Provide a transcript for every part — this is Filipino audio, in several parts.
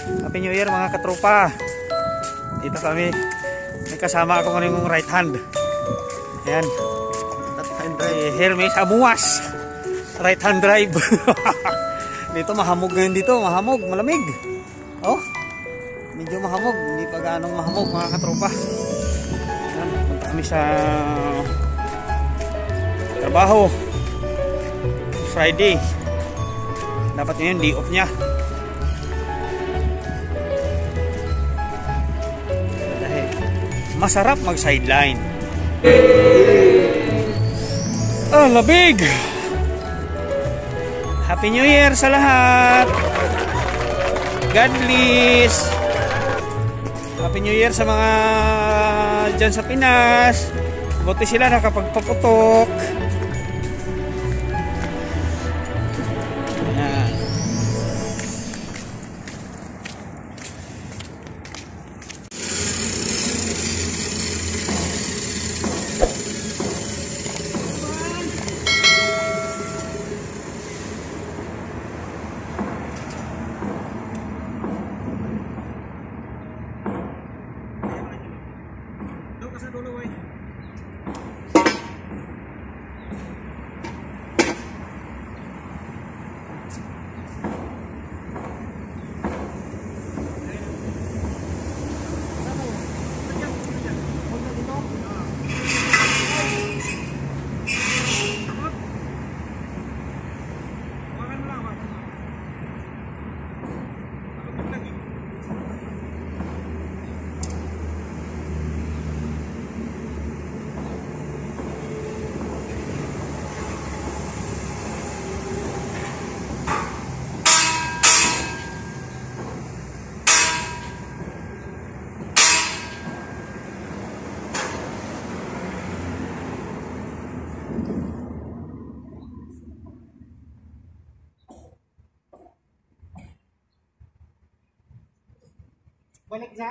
Happy New Year mga katropa. Dito kami. May kasama ako ngayon yung right hand. Ayan. Hermes Amuas. Right hand drive. Dito mahamog ngayon dito. Mahamog. Malamig. Oh. Medyo mahamog. Hindi pa ganong mahamog mga katropa. Ayan. Punta kami sa trabaho. Friday. Dapat ngayon day off niya. Masarap mag sideline. Labig. Happy New Year sa lahat. God bless. Happy New Year sa mga dyan sa Pinas. Buti sila nakapagpaputok. Ayan. Balik na.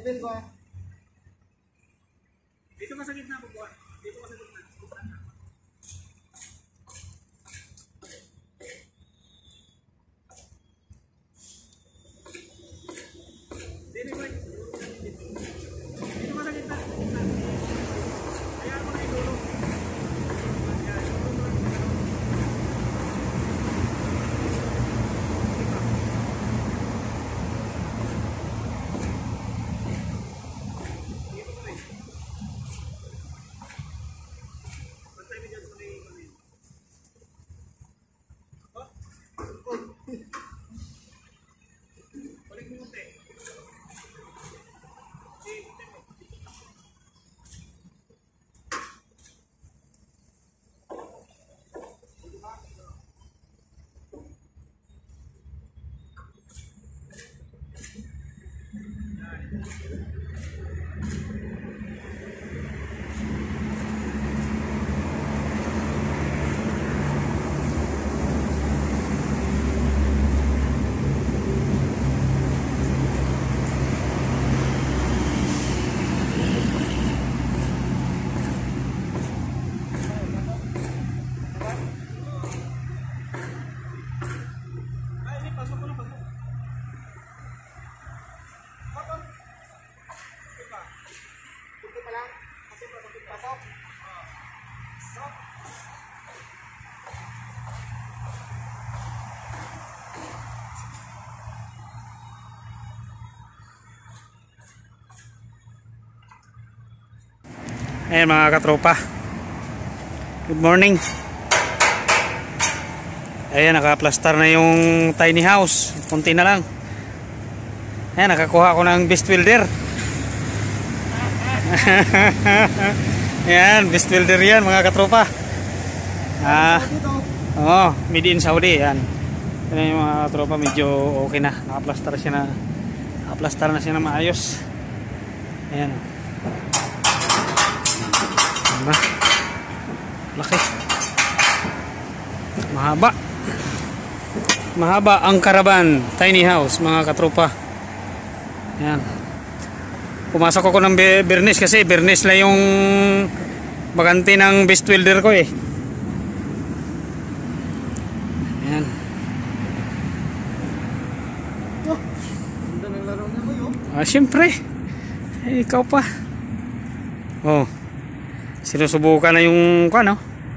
Dito ka sa gitna, bubuan. Dito ka sa gitna. Dito ka sa gitna. Ayan mo na ilulo. Ayan mga katropa, good morning. Ayan, nakaplastar na yung tiny house, kunti na lang. Ayan, nakakuha ako ng best welder. Ayan, best welder yan mga katropa. Made in Saudi. Ayan, ayan yung mga katropa, medyo okay na, nakaplastar na siya na maayos. Ayan, laki, mahaba ang Caravan tiny house mga katropa. Yan, pumasok ako ng Bernes kasi Bernes lang yung bakante ng best welder ko eh. Yan, syempre ikaw pa. Sinusubukan na yung ano.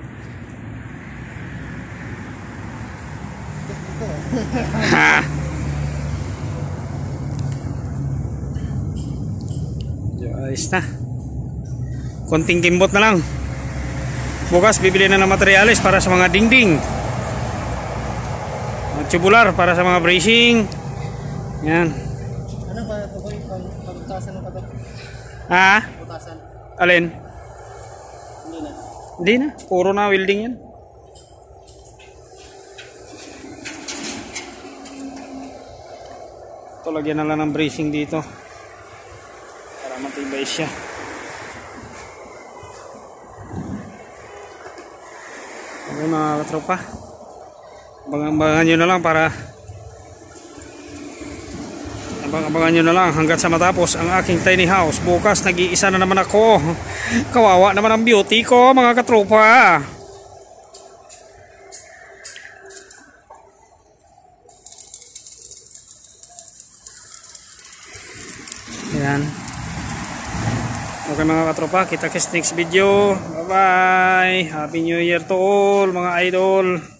Ayos na. Konting kimbot na lang. Bukas bibili na ng materyales para sa mga dingding. Tubular para sa mga bracing. Yan. Ano ba ito ko yung pagputasan ng kato? Pagputasan. Alin? Hindi na. Hindi na. Puro na welding yan. Ito, lagyan na lang ng bracing dito para matibay siya. Okay mga katropa, abangan nyo na lang abangan nyo na lang hanggat sa matapos ang aking tiny house. Bukas nag-iisa na naman ako. Kawawa naman ang beauty ko mga katropa. Ayan. Okay mga katropa, kita-kits next video. Bye bye. Happy New Year to all mga idol.